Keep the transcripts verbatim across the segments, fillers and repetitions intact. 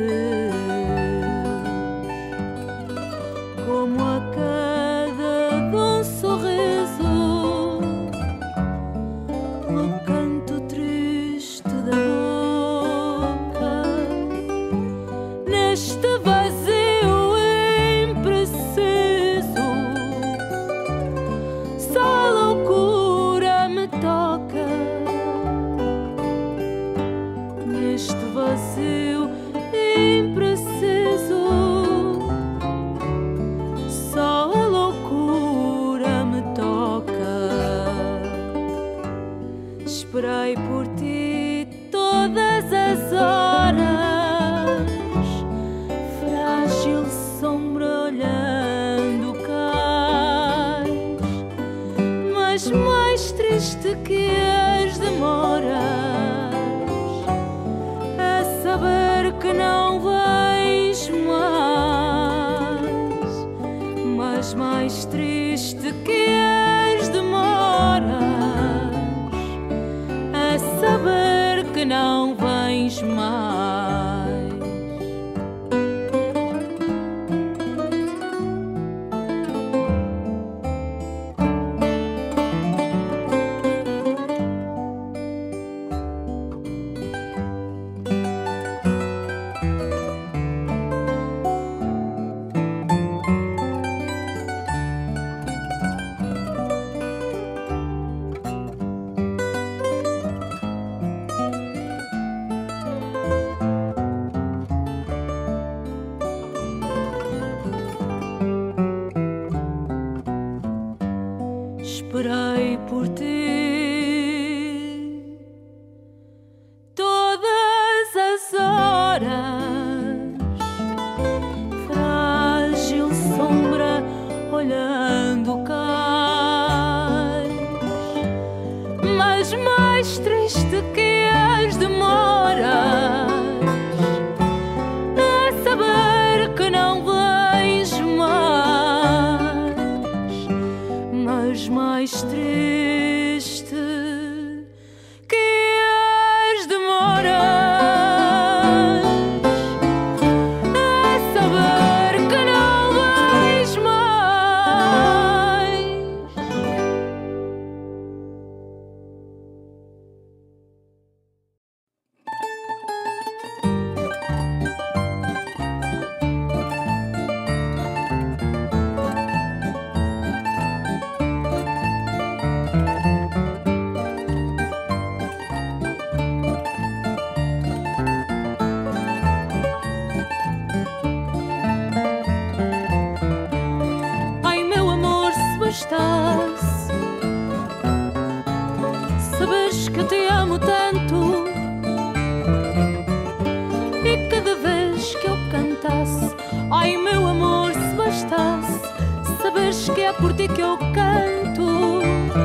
como a queda de um sorriso, no canto triste da boca, neste vazio impreciso, só a loucura me toca. Neste vazio impreciso, só a loucura me toca. Esperei por ti todas as horas, frágil sombra olhando cais, mas mais triste que as demoras, saber que não vens mais, mas mais triste que as demoras, a saber que não vens mais. Esperei por ti todas as horas, frágil sombra olhando cais, mas mais triste que as demoras, a saber que não vens mais, mas mais triste que as demoras, a saber que não vens mais. Bastasse saberes que eu te amo tanto, e cada vez que eu cantasse, ai meu amor, se bastasse saberes que é por ti que eu canto,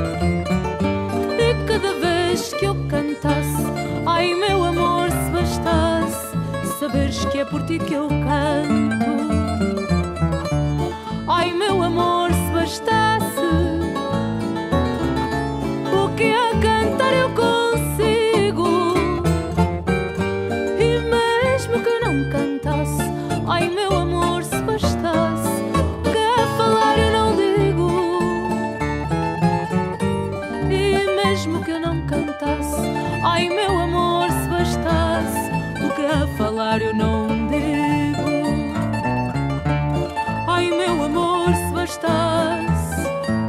e cada vez que eu cantasse, ai meu amor, se bastasse saberes que é por ti que eu canto, ai meu amor, se bastasse o que a cantar eu consigo, e mesmo que não cantasse, ai meu amor, se bastasse o que a falar eu não digo, e mesmo que eu não cantasse, ai meu amor, se bastasse o que a falar eu não digo, ai meu amor, se bastasse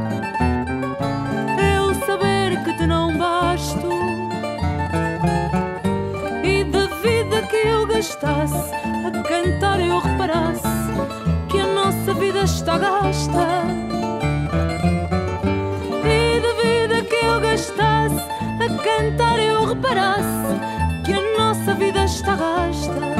eu saber que te não basto, e da vida que eu gastasse a cantar eu reparasse que a nossa vida está gasta, e da vida que eu gastasse a cantar eu reparasse que a nossa vida está gasta.